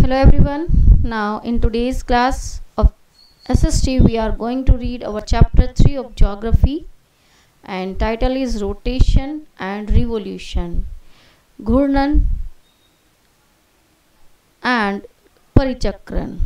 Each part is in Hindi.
Hello everyone. Now in today's class of SST we are going to read our chapter 3 of geography and title is rotation and revolution, Ghurnan and Parichakran.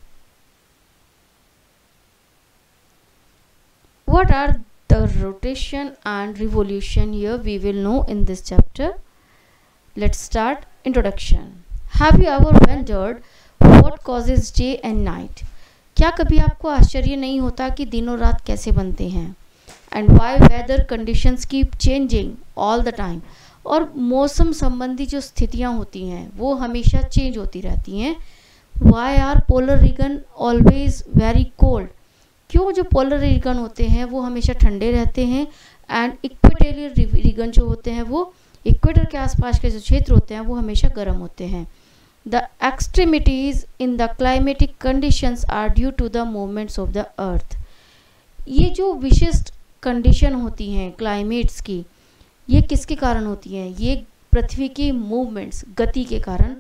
What are the rotation and revolution? Here we will know in this chapter. Let's start. Introduction. Have you ever wondered what causes day and night? क्या कभी आपको आश्चर्य नहीं होता कि दिन और रात कैसे बनते हैं? And why weather conditions keep changing all the time? और मौसम संबंधी जो स्थितियाँ होती हैं वो हमेशा चेंज होती रहती हैं. Why are polar region always very cold? क्यों जो पोलर रीजन होते हैं वो हमेशा ठंडे रहते हैं एंड इक्वेटोरियल रीजन जो होते हैं वो इक्वेटर के आसपास के जो क्षेत्र होते हैं वो हमेशा गर्म होते हैं. The extremities in the climatic conditions are due to the movements of the earth. ये जो विशिष्ट कंडीशन होती हैं क्लाइमेट्स की, ये किसके कारण होती हैं? ये पृथ्वी की मूवमेंट्स, गति के कारण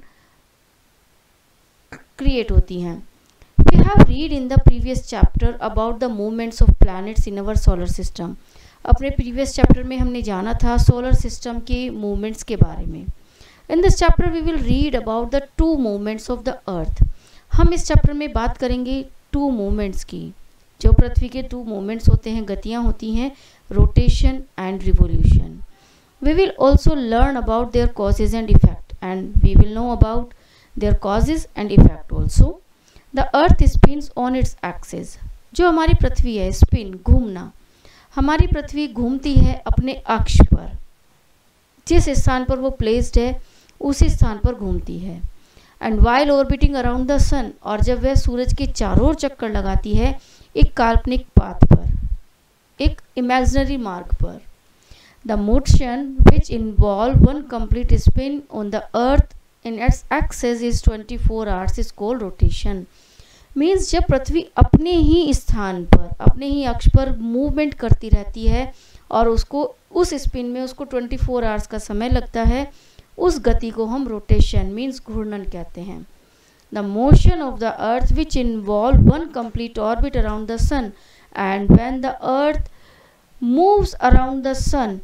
क्रिएट होती हैं. We have read in the previous chapter about the movements of planets in our solar system. अपने previous chapter में हमने जाना था solar system के movements के बारे में. In this chapter we will read about the two movements of the earth. हम इस chapter में बात करेंगे two movements की. जो पृथ्वी के two movements होते हैं, गतियाँ होती हैं, rotation and revolution. We will also learn about their causes and effect, and we will know about their causes and effect also. The earth spins on its axis. जो हमारी पृथ्वी है, स्पिन घूमना, हमारी पृथ्वी घूमती है अपने अक्ष पर. जिस स्थान पर वो प्लेस्ड है उसी स्थान पर घूमती है. And while orbiting around the sun, और जब वह सूरज के चारों ओर चक्कर लगाती है एक काल्पनिक पाथ पर, एक इमेजिनरी मार्ग पर. The motion which involve one complete spin on the earth in its axis is 24 hours is called rotation. Means जब पृथ्वी अपने ही स्थान पर, अपने ही अक्ष पर मूवमेंट करती रहती है और उसको उस स्पिन में उसको 24 आवर्स का समय लगता है, उस गति को हम रोटेशन मीन्स घूर्णन कहते हैं. The motion of the earth which involve one complete orbit around the sun, and when the earth moves around the sun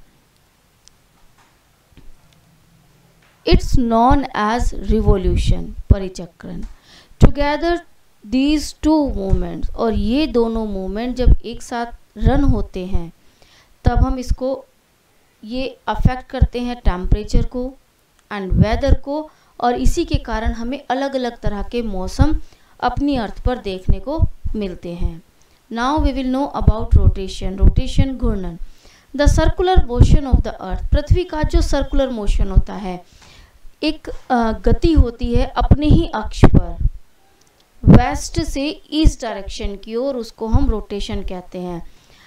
it's known as revolution, परिचक्रण. Together these two movements, और ये दोनों मूवमेंट जब एक साथ रन होते हैं तब हम इसको ये अफेक्ट करते हैं टेम्परेचर को एंड वेदर को, और इसी के कारण हमें अलग अलग तरह के मौसम अपनी अर्थ पर देखने को मिलते हैं. Now we will know about rotation. Rotation घूर्णन. The circular motion of the earth. पृथ्वी का जो सर्कुलर मोशन होता है, एक गति होती है अपने ही अक्ष पर वेस्ट से ईस्ट डायरेक्शन की ओर, उसको हम रोटेशन कहते हैं.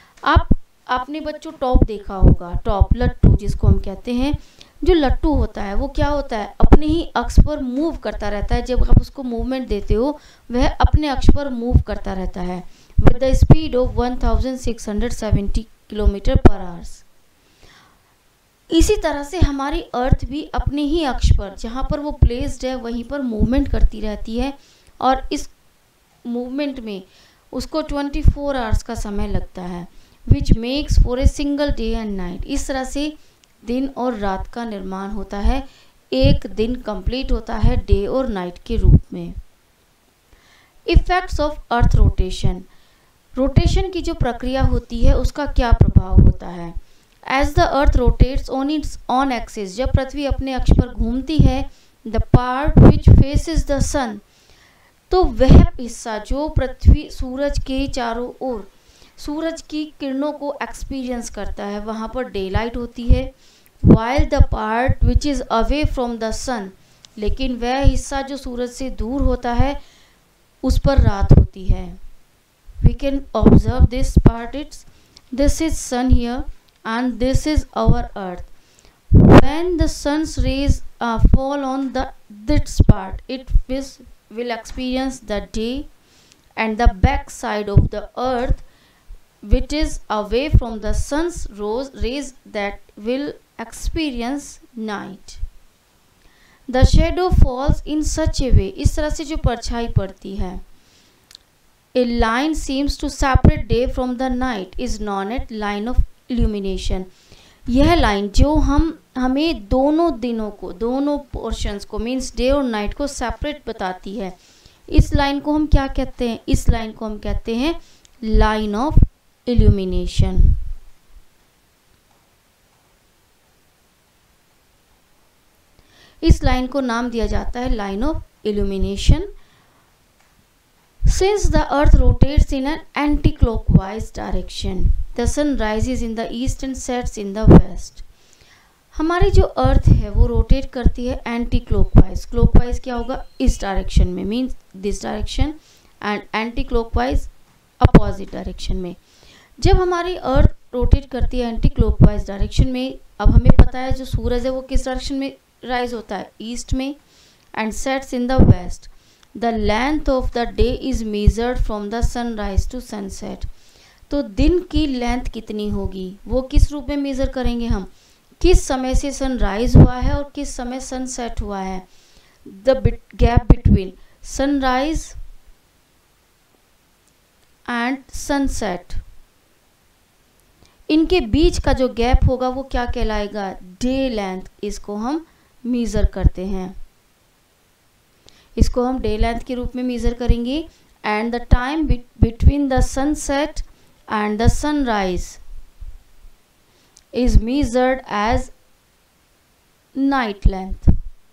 आपने बच्चों टॉप देखा होगा, टॉप लट्टू जिसको हम कहते हैं. जो लट्टू होता है वो क्या होता है? अपने ही अक्ष पर मूव करता रहता है. जब आप उसको मूवमेंट देते हो वह अपने अक्ष पर मूव करता रहता है with the speed of 1670 kilometre per hours. इसी तरह से हमारी अर्थ भी अपने ही अक्ष पर, जहाँ पर वो प्लेस्ड है वहीं पर मूवमेंट करती रहती है, और इस मूवमेंट में उसको 24 आवर्स का समय लगता है, which makes for a single day and night. इस तरह से दिन और रात का निर्माण होता है, एक दिन कंप्लीट होता है डे और नाइट के रूप में. Effects of earth rotation. Rotation की जो प्रक्रिया होती है उसका क्या प्रभाव होता है? As the earth rotates on its own axis, जब पृथ्वी अपने अक्ष पर घूमती है, the part which faces the sun, तो वह हिस्सा जो पृथ्वी सूरज के चारों ओर सूरज की किरणों को एक्सपीरियंस करता है, वहाँ पर डे लाइट होती है. while the part which is away from the sun, लेकिन वह हिस्सा जो सूरज से दूर होता है उस पर रात होती है. we can observe this part. This is sun here and this is our earth. When the sun's rays fall on this part, it will experience the day, and the back side of the earth which is away from the sun's rays that will experience night. The shadow falls in such a way, इस तरह से जो परछाई पड़ती है, a line seems to separate day from the night is known at line of illumination. यह लाइन जो हमें दोनों दिनों को, दोनों पोर्शंस को, मीन्स डे और नाइट को सेपरेट बताती है, इस लाइन को हम क्या कहते हैं? इस लाइन को हम कहते हैं लाइन ऑफ इल्यूमिनेशन। इस लाइन को नाम दिया जाता है line of illumination. Since the earth rotates in an anti-clockwise direction, the sun rises in the east and sets in the west. हमारी जो अर्थ है वो रोटेट करती है एंटी क्लॉकवाइज। क्लॉकवाइज क्या होगा? इस डायरेक्शन में, means this direction, and anti clockwise opposite direction में। जब हमारी अर्थ रोटेट करती है एंटी क्लॉकवाइज डायरेक्शन में, अब हमें पता है जो सूरज है वो किस डायरेक्शन में राइज होता है? ईस्ट में, and sets in the west. The length of the day is measured from the sunrise to sunset. तो दिन की लेंथ कितनी होगी वो किस रूप में मेज़र करेंगे हम? किस समय से सनराइज हुआ है और किस समय सनसेट हुआ है। The gap between sunrise and sunset, इनके बीच का जो गैप होगा वो क्या कहलाएगा? Day length. इसको हम मेज़र करते हैं, इसको हम डे लेंथ के रूप में मेज़र करेंगे। And the time between the sunset and the sunrise is measured as night length.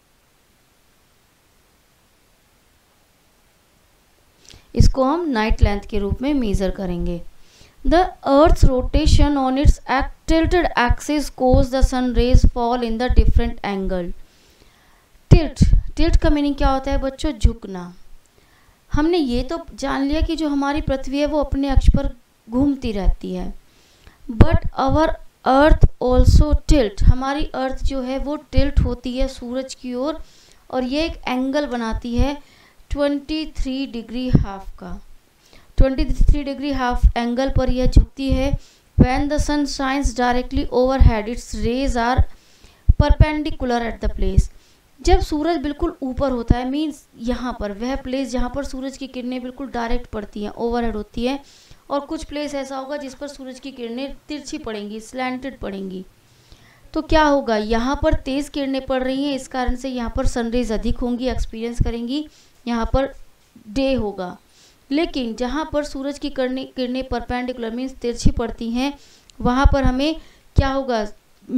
इसको हम नाइट लेंथ के रूप में मेजर करेंगे। The earth's rotation on its tilted axis cause the sun rays fall in the different angle. Tilt का मीनिंग क्या होता है बच्चों? झुकना। हमने ये तो जान लिया कि जो हमारी पृथ्वी है वो अपने अक्ष पर घूमती रहती है, but our earth also tilt, हमारी अर्थ जो है वो टिल्ट होती है सूरज की ओर, और ये एक एंगल बनाती है 23 डिग्री हाफ का। 23 डिग्री हाफ एंगल पर यह झुकती है। When the sun shines directly overhead its rays are perpendicular at the place. जब सूरज बिल्कुल ऊपर होता है, मीन्स यहाँ पर वह प्लेस जहाँ पर सूरज की किरणें बिल्कुल डायरेक्ट पड़ती हैं, ओवरहेड होती है, और कुछ प्लेस ऐसा होगा जिस पर सूरज की किरणें तिरछी पड़ेंगी, स्लैंटेड पड़ेंगी। तो क्या होगा? यहाँ पर तेज़ किरणें पड़ रही हैं, इस कारण से यहाँ पर सनरेज अधिक होंगी, एक्सपीरियंस करेंगी, यहाँ पर डे होगा। लेकिन जहाँ पर सूरज की किरणें परपेंडिकुलर मीन्स तिरछी पड़ती हैं, वहाँ पर हमें क्या होगा?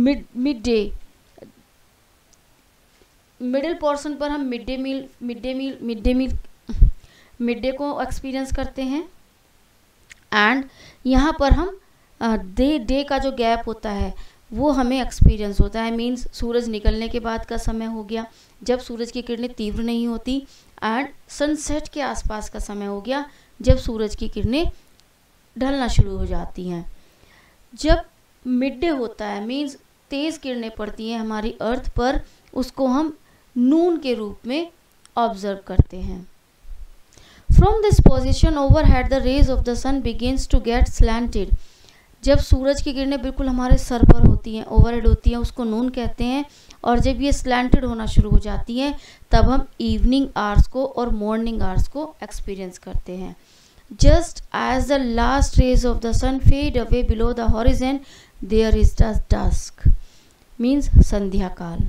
मिडिल पोर्शन पर हम मिड डे को एक्सपीरियंस करते हैं। एंड यहाँ पर हम डे का जो गैप होता है वो हमें एक्सपीरियंस होता है, मीन्स सूरज निकलने के बाद का समय हो गया जब सूरज की किरणें तीव्र नहीं होती, एंड सनसेट के आसपास का समय हो गया जब सूरज की किरणें ढलना शुरू हो जाती हैं। जब मिड डे होता है, मीन्स तेज़ किरणें पड़ती हैं हमारी अर्थ पर, उसको हम नून के रूप में ऑब्जर्व करते हैं। From this position overhead the rays of the sun begins to get slanted. जब सूरज की किरणें बिल्कुल हमारे सर पर होती हैं, ओवरहेड होती हैं, उसको नून कहते हैं, और जब ये स्लैंटेड होना शुरू हो जाती हैं तब हम इवनिंग आवर्स को और मॉर्निंग आवर्स को एक्सपीरियंस करते हैं। Just as the last rays of the sun fade away below the horizon there is the dusk, means संध्या काल।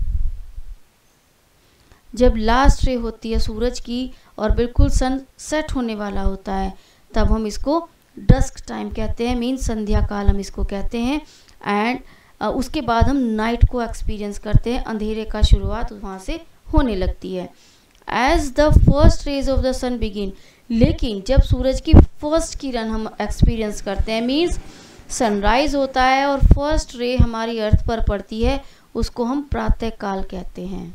जब लास्ट रे होती है सूरज की और बिल्कुल सन सेट होने वाला होता है, तब हम इसको डस्क टाइम कहते हैं, मीन्स संध्या काल हम इसको कहते हैं। एंड उसके बाद हम नाइट को एक्सपीरियंस करते हैं, अंधेरे का शुरुआत वहाँ से होने लगती है। As the first rays of the sun begin, लेकिन जब सूरज की फर्स्ट किरण हम एक्सपीरियंस करते हैं, मीन्स सनराइज होता है और फर्स्ट रे हमारी अर्थ पर पड़ती है, उसको हम प्रातः काल कहते हैं।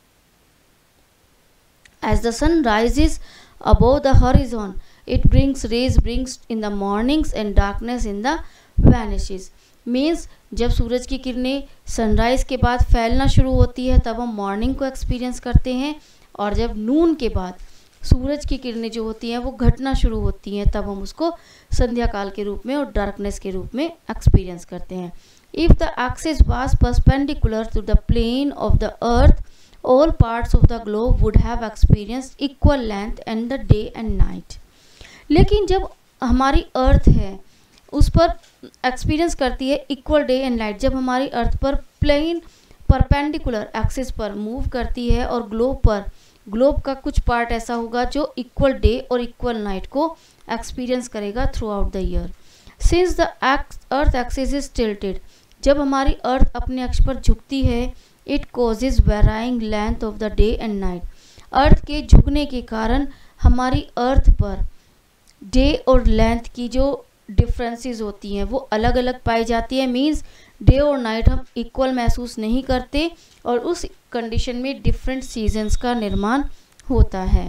As the sun rises above the horizon, it brings in the mornings and darkness in the vanishes. Means जब सूरज की किरणें सनराइज के बाद फैलना शुरू होती है तब हम मॉर्निंग को एक्सपीरियंस करते हैं, और जब नून के बाद सूरज की किरणें जो होती हैं वो घटना शुरू होती हैं तब हम उसको संध्या काल के रूप में और डार्कनेस के रूप में एक्सपीरियंस करते हैं। If the axis was perpendicular to the plane of the earth all parts of the globe would have experienced equal length and the day and night. लेकिन जब हमारी अर्थ है उस पर एक्सपीरियंस करती है इक्वल डे एंड नाइट, जब हमारी अर्थ पर प्लेन परपेंडिकुलर एक्सिस पर मूव करती है और ग्लोब का कुछ पार्ट ऐसा होगा जो इक्वल डे और इक्वल नाइट को एक्सपीरियंस करेगा throughout the year. Since the earth axis is tilted, जब हमारी अर्थ अपने अक्ष पर झुकती है, it causes varying length of the day and night. Earth के झुकने के कारण हमारी अर्थ पर डे और लेंथ की जो डिफरेंसेस होती हैं वो अलग अलग पाई जाती है. मींस डे और नाइट हम इक्वल महसूस नहीं करते और उस कंडीशन में डिफरेंट सीजन्स का निर्माण होता है.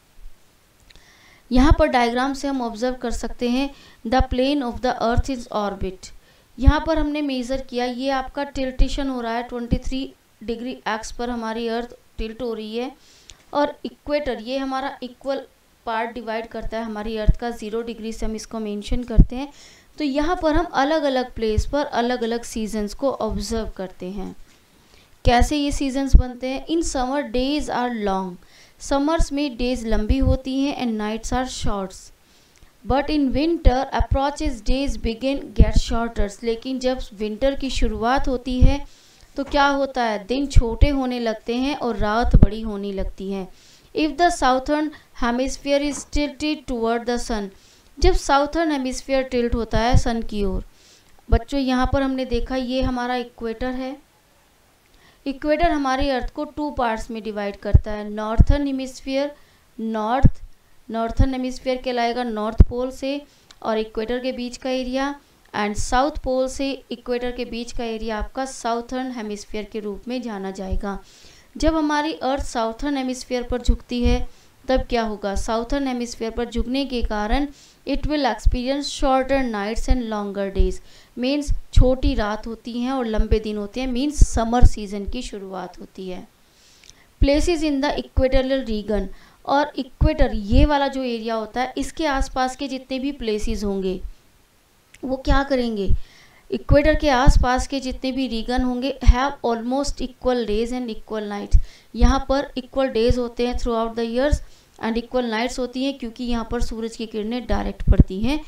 यहाँ पर डायग्राम से हम ऑब्जर्व कर सकते हैं the plane of the earth is orbit. यहाँ पर हमने मेज़र किया, ये आपका टिल्टेशन हो रहा है 23 डिग्री एक्स पर हमारी अर्थ टिल्ट हो रही है और इक्वेटर ये हमारा इक्वल पार्ट डिवाइड करता है हमारी अर्थ का 0 डिग्री से हम इसको मेंशन करते हैं. तो यहाँ पर हम अलग अलग प्लेस पर अलग अलग सीजन्स को ऑब्जर्व करते हैं. कैसे ये सीजन्स बनते हैं? In summer days are long, summers में डेज लंबी होती हैं and nights are shorts. But in winter approaches days begin get shorter. लेकिन जब विंटर की शुरुआत होती है तो क्या होता है, दिन छोटे होने लगते हैं और रात बड़ी होने लगती है. If the southern hemisphere is tilted toward the sun, जब साउथर्न हेमिस्फीयर टिल्ट होता है सन की ओर. बच्चों यहाँ पर हमने देखा ये हमारा इक्वेटर है. इक्वेटर हमारी अर्थ को 2 पार्ट्स में डिवाइड करता है. नॉर्थर्न हेमिस्फीयर नॉर्थर्न हेमिस्फीयर कहलाएगा नॉर्थ पोल से और इक्वेटर के बीच का एरिया, एंड साउथ पोल से इक्वेटर के बीच का एरिया आपका साउथर्न हेमिस्फीयर के रूप में जाना जाएगा. जब हमारी अर्थ साउथर्न हेमिस्फीयर पर झुकती है तब क्या होगा, साउथर्न हेमिस्फीयर पर झुकने के कारण it will experience shorter nights and longer days. Means छोटी रात होती हैं और लंबे दिन होते हैं. मीन्स समर सीजन की शुरुआत होती है. Places in the equatorial region, और इक्वेटर ये वाला जो एरिया होता है इसके आसपास के जितने भी प्लेसेस होंगे वो क्या करेंगे, इक्वेटर के आसपास के जितने भी रीजन होंगे have almost equal days and equal nights. यहाँ पर इक्वल डेज होते हैं throughout the years and equal nights होती हैं क्योंकि यहाँ पर सूरज की किरणें डायरेक्ट पड़ती हैं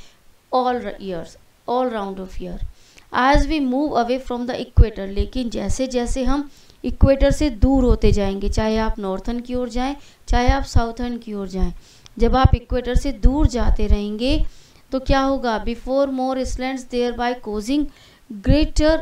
all round of year. As we move away from the equator, लेकिन जैसे जैसे हम इक्वेटर से दूर होते जाएंगे, चाहे आप नॉर्थर्न की ओर जाएं चाहे आप साउथर्न की ओर जाएं, जब आप इक्वेटर से दूर जाते रहेंगे तो क्या होगा, before more slants there by causing greater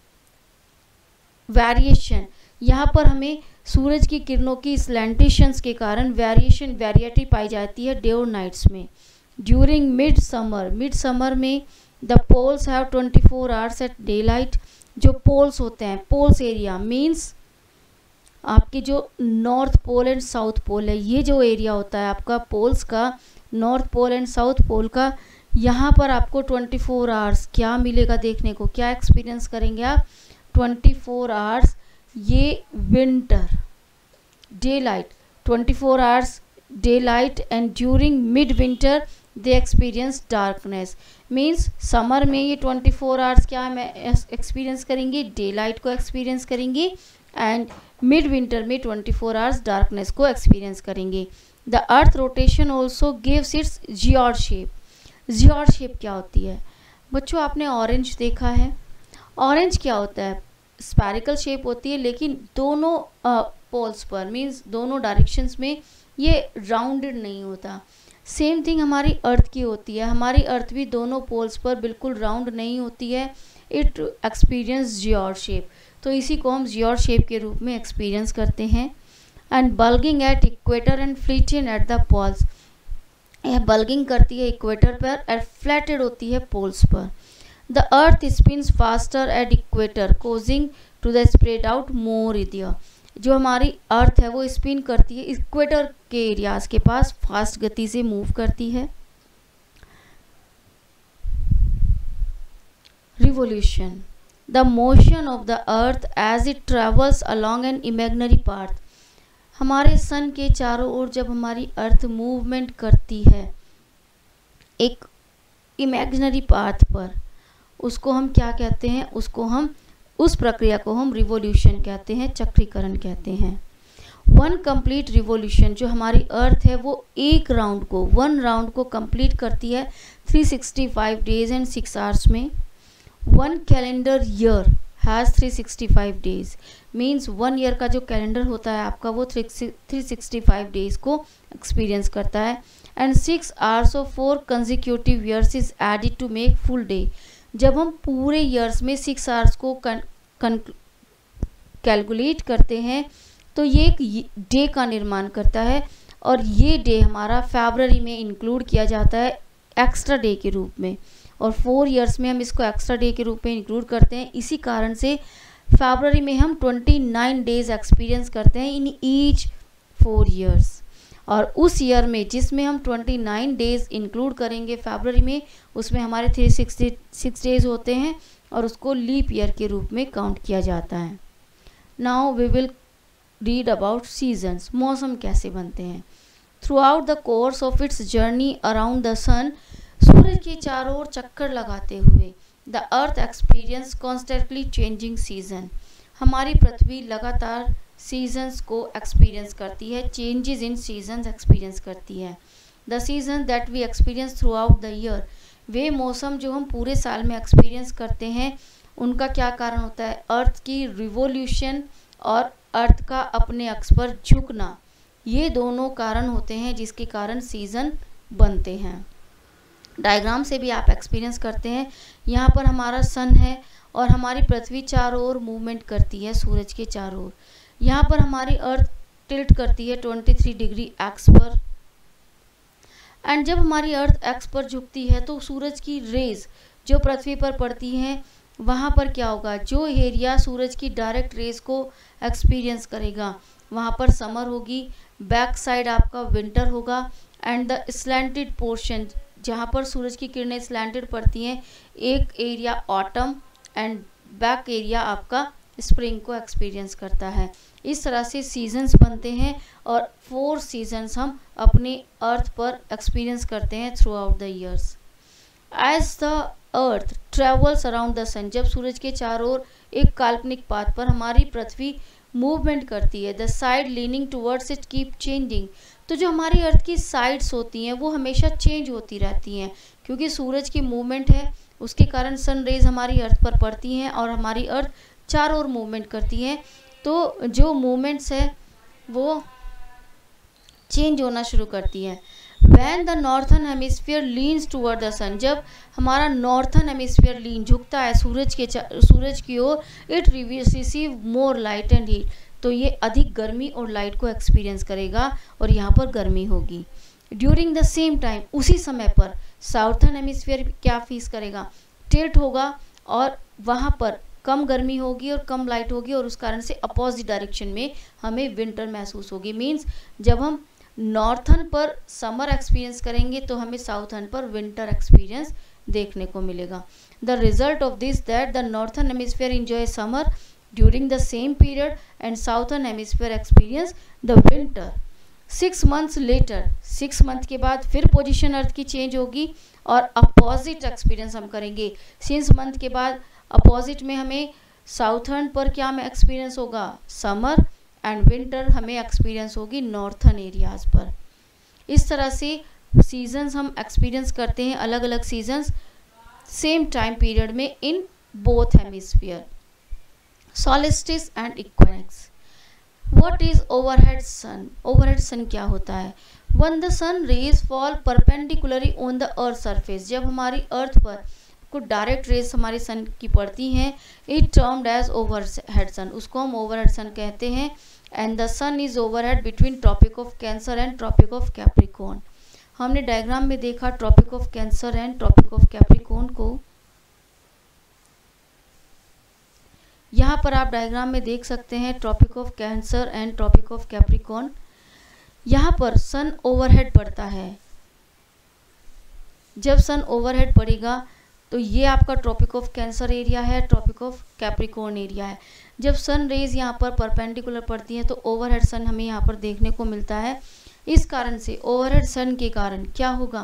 variation. यहाँ पर हमें सूरज की किरणों की स्लैंटेशंस के कारण वेरिएटी पाई जाती है डे और नाइट्स में. ड्यूरिंग मिड समर में the poles have 24 hours at daylight. जो पोल्स होते हैं, पोल्स एरिया मीन्स आपके जो north pole and south pole है, ये जो एरिया होता है आपका पोल्स का, north pole and south pole का, यहाँ पर आपको 24 आवर्स क्या मिलेगा देखने को, क्या एक्सपीरियंस करेंगे आप, 24 आवर्स ये winter daylight, 24 hours daylight. And during mid winter they experience darkness. Means summer में ये 24 आवर्स क्या हम एक्सपीरियंस करेंगे, डे लाइट को एक्सपीरियंस करेंगे, एंड मिड विंटर में 24 आवर्स डार्कनेस को एक्सपीरियंस करेंगे. The earth rotation also gives its geoid shape. Geoid shape क्या होती है बच्चों, आपने ऑरेंज देखा है. ऑरेंज क्या होता है, स्पैरिकल शेप होती है लेकिन दोनों पोल्स पर मीन्स दोनों डायरेक्शंस में ये राउंडेड नहीं होता. सेम थिंग हमारी अर्थ की होती है. हमारी अर्थ भी दोनों पोल्स पर बिल्कुल राउंड नहीं होती है. It experience geoid shape. तो इसी को हम जियोड शेप के रूप में एक्सपीरियंस करते हैं. And bulging at equator and flatten at the poles. यह बल्गिंग करती है इक्वेटर पर और फ्लैटेड होती है पोल्स पर. The earth spins faster at equator causing to the spread out more area. जो हमारी अर्थ है वो स्पिन करती है इक्वेटर के एरियाज के पास, फास्ट गति से मूव करती है. Revolution, the motion of the earth as it travels along an imaginary path. हमारे सन के चारों ओर जब हमारी अर्थ मूवमेंट करती है एक इमेजिनरी पाथ पर, उसको हम क्या कहते हैं, उस प्रक्रिया को हम रिवोल्यूशन कहते हैं, चक्रीकरण कहते हैं. वन कंप्लीट रिवॉल्यूशन, जो हमारी अर्थ है वो एक राउंड को, वन राउंड को कंप्लीट करती है 365 डेज एंड 6 आवर्स में। One calendar year has 365 days, means 1 year का जो कैलेंडर होता है आपका वो 365 डेज को एक्सपीरियंस करता है। And 6 hours of 4 consecutive years is added to make full day. जब हम पूरे ईयर्स में 6 आवर्स को कैलकुलेट करते हैं तो ये एक डे का निर्माण करता है, और ये डे हमारा फरवरी में इंक्लूड किया जाता है एक्स्ट्रा डे के रूप में, और 4 ईयर्स में हम इसको एक्स्ट्रा डे के रूप में इंक्लूड करते हैं। इसी कारण से फरवरी में हम 29 डेज एक्सपीरियंस करते हैं इन ईच 4 ईयर्स, और उस ईयर में जिसमें हम 29 डेज इंक्लूड करेंगे फरवरी में, उसमें हमारे 366 डेज होते हैं और उसको लीप ईयर के रूप में काउंट किया जाता है। Now we will read about seasons, मौसम कैसे बनते हैं। Throughout the course of its journey around the sun, सूरज के चारों ओर चक्कर लगाते हुए the earth experience constantly changing season, हमारी पृथ्वी लगातार सीजन्स को एक्सपीरियंस करती है, चेंजेस इन सीजन्स एक्सपीरियंस करती है। The season that we experience throughout the year, वे मौसम जो हम पूरे साल में एक्सपीरियंस करते हैं उनका क्या कारण होता है, अर्थ की रिवोल्यूशन और अर्थ का अपने अक्ष पर झुकना, ये दोनों कारण होते हैं जिसके कारण सीजन बनते हैं। डायग्राम से भी आप एक्सपीरियंस करते हैं। यहाँ पर हमारा सन है और हमारी पृथ्वी चारों ओर मूवमेंट करती है सूरज के चारों ओर। यहाँ पर हमारी अर्थ टिल्ट करती है 23 डिग्री एक्स पर, एंड जब हमारी अर्थ एक्स पर झुकती है तो सूरज की रेज जो पृथ्वी पर पड़ती हैं वहाँ पर क्या होगा, जो एरिया सूरज की डायरेक्ट रेज को एक्सपीरियंस करेगा वहाँ पर समर होगी, बैक साइड आपका विंटर होगा, एंड द स्लैंटेड पोर्शन जहाँ पर सूरज की किरणें स्लैंटेड पड़ती हैं, एक area autumn and back area आपका स्प्रिंग को एक्सपीरियंस करता है। इस तरह से सीजन्स बनते हैं और 4 सीजन्स हम अपने अर्थ पर एक्सपीरियंस करते हैं throughout the years. As the earth travels around the sun, जब सूरज के चारों ओर एक काल्पनिक पाथ पर हमारी पृथ्वी मूवमेंट करती है, the side leaning towards it keep changing, तो जो हमारी अर्थ की साइड्स होती हैं वो हमेशा चेंज होती रहती हैं, क्योंकि सूरज की मूवमेंट है उसके कारण सन रेज हमारी अर्थ पर पड़ती हैं और हमारी अर्थ चारों ओर मूवमेंट करती है, तो जो मूवमेंट्स है वो चेंज होना शुरू करती है। When the northern hemisphere leans toward the sun, जब हमारा नॉर्थन हेमिस्फीयर लीन झुकता है सूरज की ओर, it receive more light and heat, तो ये अधिक गर्मी और लाइट को एक्सपीरियंस करेगा और यहाँ पर गर्मी होगी। ड्यूरिंग द सेम टाइम, उसी समय पर साउथर्न हेमिस्फीयर क्या फेस करेगा, टिल्ट होगा और वहाँ पर कम गर्मी होगी और कम लाइट होगी, और उस कारण से अपोजिट डायरेक्शन में हमें विंटर महसूस होगी। मीन्स जब हम नॉर्थर्न पर समर एक्सपीरियंस करेंगे तो हमें साउथर्न पर विंटर एक्सपीरियंस देखने को मिलेगा। The result of this that the northern hemisphere enjoy summer during the same period and southern hemisphere experience the winter. 6 months later, 6 month के बाद फिर पोजीशन अर्थ की चेंज होगी और अपोजिट एक्सपीरियंस हम करेंगे। 6 मंथ के बाद अपोजिट में हमें साउथर्न पर क्या में एक्सपीरियंस होगा, समर, एंड विंटर हमें एक्सपीरियंस होगी नॉर्थर्न एरियाज पर। इस तरह से सीजन्स हम एक्सपीरियंस करते हैं, अलग अलग सीजन्स सेम टाइम पीरियड में in both hemisphere. Solstice and equinox. What is overhead sun? Overhead sun क्या होता है? When the sun rays fall perpendicularly on the earth surface, जब हमारी अर्थ पर कुछ डायरेक्ट रेज हमारे सन की पड़ती हैं, it termed as overhead sun, उसको हम ओवरहेड सन कहते हैं। And the sun is overhead between tropic of cancer and tropic of capricorn. हमने डायग्राम में देखा tropic of cancer and tropic of capricorn को। यहाँ पर आप डायग्राम में देख सकते हैं tropic of cancer and tropic of capricorn. यहाँ पर सन ओवरहेड पड़ता है। जब सन ओवरहेड पड़ेगा तो ये आपका ट्रॉपिक ऑफ कैंसर एरिया है, ट्रॉपिक ऑफ कैप्रिकॉर्न एरिया है। जब सन रेज यहाँ पर परपेंडिकुलर पड़ती है तो ओवरहेड सन हमें यहाँ पर देखने को मिलता है। इस कारण से ओवरहेड सन के कारण क्या होगा,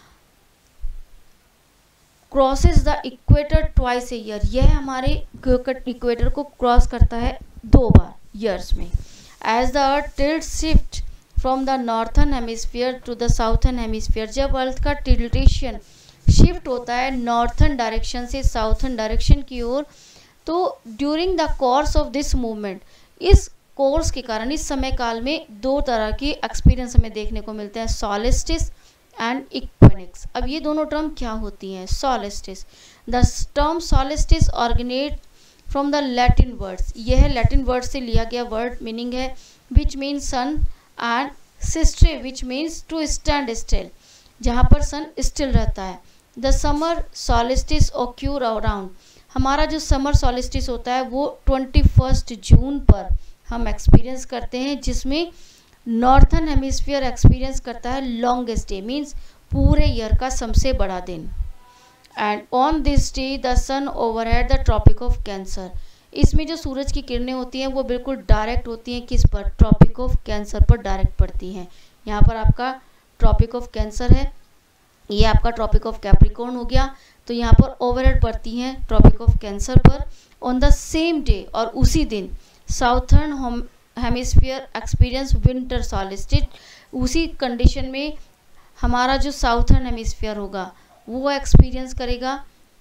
crosses the equator twice a year, यह हमारे इक्वेटर को क्रॉस करता है 2 बार ईयर्स में। As the earth tilt shift from the northern hemisphere to the southern hemisphere, जब अर्थ का टिल्टेशन शिफ्ट होता है नॉर्थन डायरेक्शन से साउथर्न डायरेक्शन की ओर, तो during the course of this movement, इस कोर्स के कारण इस समय काल में दो तरह के एक्सपीरियंस हमें देखने को मिलते हैं, सोलिस्टिस एंड इक्विनेक्स। अब ये दोनों टर्म क्या होती हैं? Solstice, the term solstice originate from the Latin words, यह लैटिन वर्ड से लिया गया वर्ड मीनिंग है विच मीन्स सन, एंड सिस्ट्रे which means to stand still, जहाँ पर सन स्टिल रहता है। The summer solstice occur around, हमारा जो समर सोलिस्टिस होता है वो 21 जून पर हम एक्सपीरियंस करते हैं, जिसमें नॉर्थन हेमिस्फीयर एक्सपीरियंस करता है लॉन्गेस्ट डे, मीन्स पूरे ईयर का सबसे बड़ा दिन। And on this day the sun overhead the tropic of cancer, इसमें जो सूरज की किरणें होती हैं वो बिल्कुल डायरेक्ट होती हैं किस पर? ट्रॉपिक ऑफ कैंसर पर डायरेक्ट पड़ती हैं। यहाँ पर आपका ट्रॉपिक ऑफ कैंसर है, ये आपका ट्रॉपिक ऑफ कैप्रिकॉर्न हो गया, तो यहाँ पर ओवरहेड पड़ती हैं ट्रॉपिक ऑफ कैंसर पर। ऑन द सेम डे, और उसी दिन southern hemisphere experience winter solstice, उसी कंडीशन में हमारा जो साउथर्न हेमिस्फीयर होगा वो एक्सपीरियंस करेगा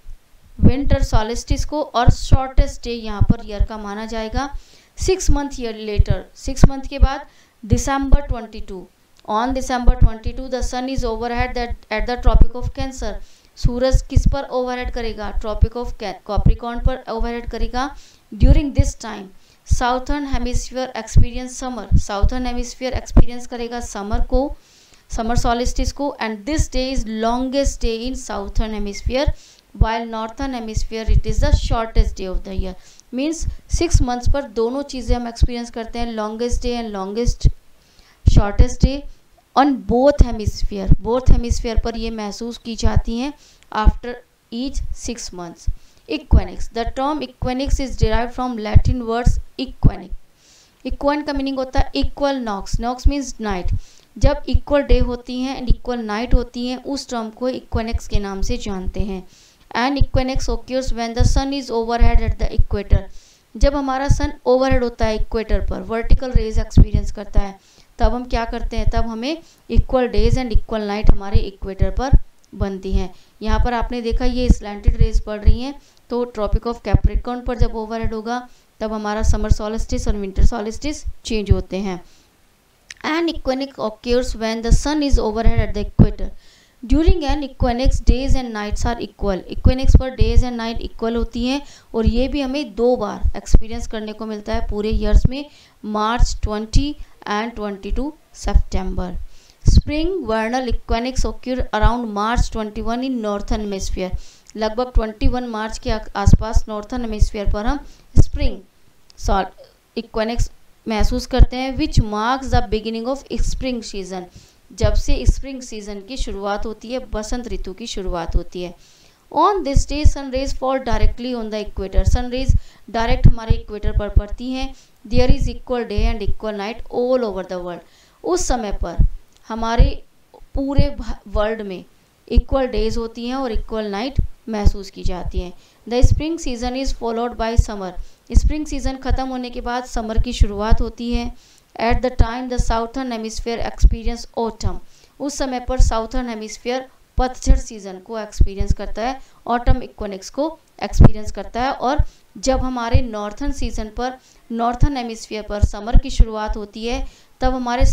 विंटर सॉलिस्टिस को, और शॉर्टेस्ट डे यहाँ पर ईयर का माना जाएगा। 6 मंथ ईयर लेटर, 6 मंथ के बाद दिसंबर 22, on December 22 the sun is overhead at the tropic of cancer, सूरज किस पर ओवरहेड करेगा? ट्रॉपिक ऑफ कैप्रिकॉर्न पर ओवरहेड करेगा। During this time southern hemisphere experience summer, southern hemisphere experience करेगा समर को, समर सॉलिस्टिस को, and this day is longest day in southern hemisphere, while northern hemisphere it is the shortest day of the year, means 6 months पर दोनों चीज़ें हम एक्सपीरियंस करते हैं, longest day and longest shortest day on both hemisphere, both hemisphere पर ये महसूस की जाती हैं after each 6 months. Equinox, the term equinox is derived from Latin words equinic. Equine का मीनिंग होता है equal nox, nox means night, जब इक्वल डे होती हैं एंड इक्वल नाइट होती हैं उस टर्म को इक्विनेक्स के नाम से जानते हैं। And equinox occurs when the sun is overhead at the equator, जब हमारा सन ओवरहेड होता है इक्वेटर पर, वर्टिकल रेज एक्सपीरियंस करता है, तब हम क्या करते हैं? तब हमें equal days and equal night हमारे इक्वेटर पर बनती हैं। यहाँ पर आपने देखा ये स्लैंटेड रेज पड़ रही हैं, तो ट्रॉपिक ऑफ कैप्रिकॉर्न पर जब ओवरहेड होगा तब हमारा समर सॉलिस्टिस और विंटर सॉलिस्टिस चेंज होते हैं। An equinox occurs when the sun is overhead at the equator. During an equinox, days and nights are equal. Equinox पर days and night equal होती हैं, और ये भी हमें 2 बार एक्सपीरियंस करने को मिलता है पूरे ईयर्स में, मार्च 20 and 22 September. Spring vernal equinox occur around March 21 in northern hemisphere. लगभग 21 मार्च के आसपास नॉर्थन हेमिस्फीयर पर हम स्प्रिंग इक्विनेक्स महसूस करते हैं, which marks the beginning of spring season, जब से स्प्रिंग सीजन की शुरुआत होती है, बसंत ऋतु की शुरुआत होती है। On this day sun rays fall directly on the equator, sun rays direct हमारे इक्वेटर पर पड़ती हैं। There is equal day and equal night all over the world, उस समय पर हमारे पूरे वर्ल्ड में इक्वल डेज होती हैं और इक्वल नाइट महसूस की जाती हैं। The spring season is followed by summer, spring season ख़त्म होने के बाद समर की शुरुआत होती है। At the time the southern hemisphere experience autumn, उस समय पर साउथर्न हेमिस्फीयर पतझड़ सीजन को एक्सपीरियंस करता है, ऑटम इक्विनेक्स को एक्सपीरियंस करता है। और जब हमारे नॉर्थर्न सीजन पर, नॉर्थर्न हेमिस्फीयर पर समर की शुरुआत होती है, तब हमारे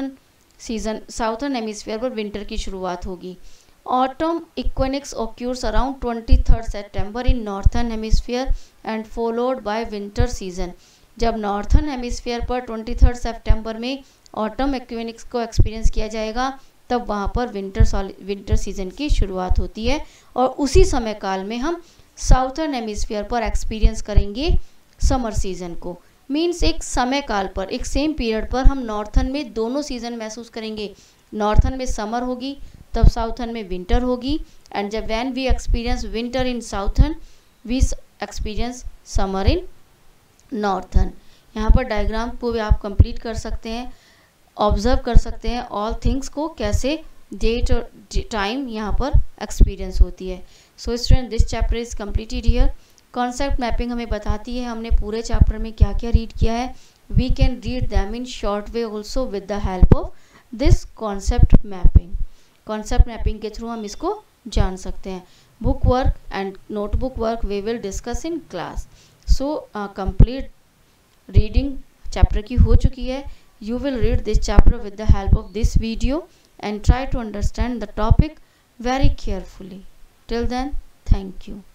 साउथर्न हेमिस्फीयर पर विंटर की शुरुआत होगी। Autumn equinox occurs around 23rd September in northern hemisphere and followed by winter season. जब नॉर्थर्न हेमिस्फीयर पर 23rd सितंबर में ऑटम इक्विनेक्स को एक्सपीरियंस किया जाएगा, तब वहाँ पर विंटर सीजन की शुरुआत होती है, और उसी समय काल में हम साउथर्न हेमिस्फीयर पर एक्सपीरियंस करेंगे समर सीजन को। मीन्स एक समय काल पर, एक सेम पीरियड पर हम नॉर्थर्न में दोनों सीजन महसूस करेंगे। नॉर्थर्न में समर होगी, तब साउथर्न में विंटर होगी, एंड जब when we experience winter in southern we experience summer in northern. यहाँ पर डायग्राम को भी आप कंप्लीट कर सकते हैं, ऑब्जर्व कर सकते हैं ऑल थिंग्स को, कैसे डेट और टाइम यहाँ पर एक्सपीरियंस होती है। So student, this chapter is completed here. Concept mapping हमें बताती है हमने पूरे चैप्टर में क्या क्या रीड किया है, we can read them in short way also with the help of this concept mapping. concept mapping के थ्रू हम इसको जान सकते हैं. book work and notebook work we will discuss in class. So complete reading chapter की हो चुकी है. You will read this chapter with the help of this video and try to understand the topic very carefully. Till then, thank you.